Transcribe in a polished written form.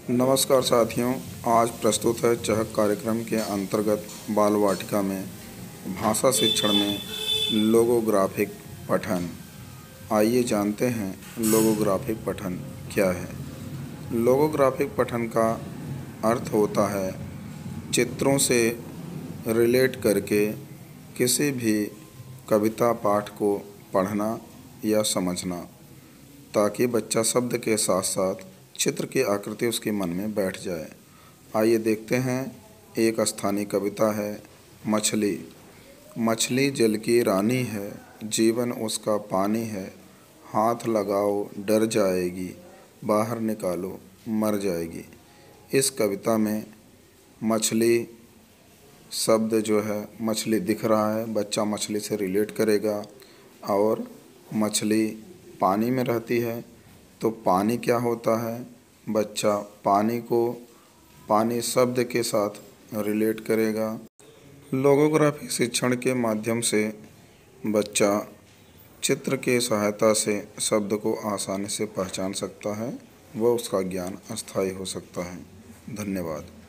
नमस्कार साथियों, आज प्रस्तुत है चहक कार्यक्रम के अंतर्गत बाल वाटिका में भाषा शिक्षण में लोगोग्राफिक पठन। आइए जानते हैं लोगोग्राफिक पठन क्या है। लोगोग्राफिक पठन का अर्थ होता है चित्रों से रिलेट करके किसी भी कविता पाठ को पढ़ना या समझना, ताकि बच्चा शब्द के साथ साथ चित्र की आकृति उसके मन में बैठ जाए। आइए देखते हैं। एक स्थानीय कविता है मछली। मछली जल की रानी है, जीवन उसका पानी है। हाथ लगाओ डर जाएगी, बाहर निकालो मर जाएगी। इस कविता में मछली शब्द जो है, मछली दिख रहा है, बच्चा मछली से रिलेट करेगा। और मछली पानी में रहती है, तो पानी क्या होता है, बच्चा पानी को पानी शब्द के साथ रिलेट करेगा। लोगोग्राफी शिक्षण के माध्यम से बच्चा चित्र के सहायता से शब्द को आसानी से पहचान सकता है, वह उसका ज्ञान अस्थायी हो सकता है। धन्यवाद।